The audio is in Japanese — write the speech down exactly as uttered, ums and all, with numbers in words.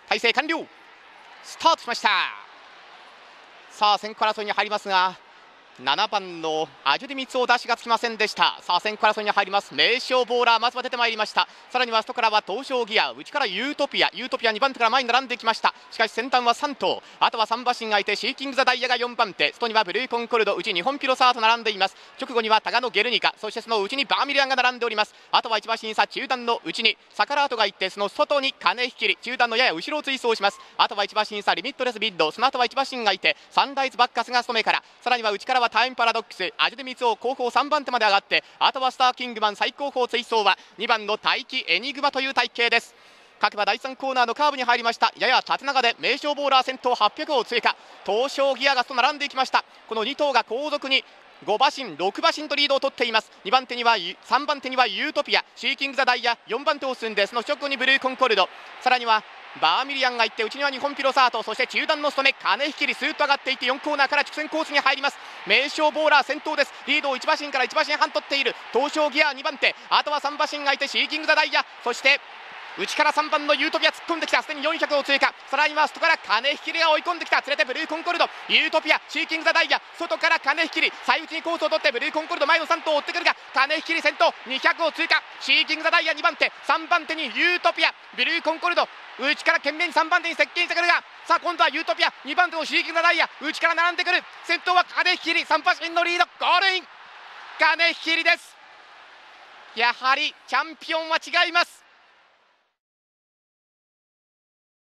体勢完了、スタートしました。さあ先行争いに入りますが、ななばんのアジュディミツを出しがつきませんでした。さあ先行争いに入ります。名将ボーラーまずは出てまいりました。さらには外からは東証ギア、内からユートピア、ユートピアにばん手から前に並んできました。しかし先端はさん頭、あとはさん馬身がいてシーキングザダイヤがよんばん手、外にはブルーコンコルド、内日本ピロサーと並んでいます。直後にはタガノゲルニカ、そしてその内にバーミリアンが並んでおります。あとはいち馬身差中段の内にサカラートがいて、その外に金引きり、中段のやや後ろを追走します。あとはいち馬身差リミットレスビッド、その後はいち馬身がいてサンライズバッカスが務めから、さらには内からはタイムパラドックス、アジュデミツを後方さんばん手まで上がって、あとはスターキングマン最高峰追走はにばんの大気エニグマという体型です。各馬だいさんコーナーのカーブに入りました。やや縦長で名将ボーラー先頭はっぴゃくを通過、東証ギアがと並んでいきました。このに頭が後続にご馬身ろく馬身とリードを取っています。にばん手にはさんばん手にはユートピア、シーキングザダイヤよんばん手を進んで、その直後にブルーコンコルド、さらにはバーミリアンがいって、内には日本ピロサート、そして中段の務め金引きりスーッと上がっていってよんコーナーから直線コースに入ります。名将ボーラー先頭です。リードをいち馬身からいち馬身半取っている東証ギアにばん手、あとはさん馬身がいてシーキングザダイヤ、そして内からさんばんのユートピア突っ込んできた。すでによんひゃくを通過、さらには外から金引きりが追い込んできた。連れてブルーコンコルド、ユートピア、シーキングザダイヤ、外から金引きり、最内にコースを取ってブルーコンコルド前のさん頭を追ってくるが、金引きり先頭にひゃくを通過、シーキングザダイヤにばん手、さんばん手にユートピア、ブルーコンコルド、内から懸命にさんばん手に接近してくるが、さあ今度はユートピア、にばん手のシーキングザダイヤ、内から並んでくる。先頭は金引きり、さん馬身のリード、ゴールイン、金引きりです。やはりチャンピオンは違います。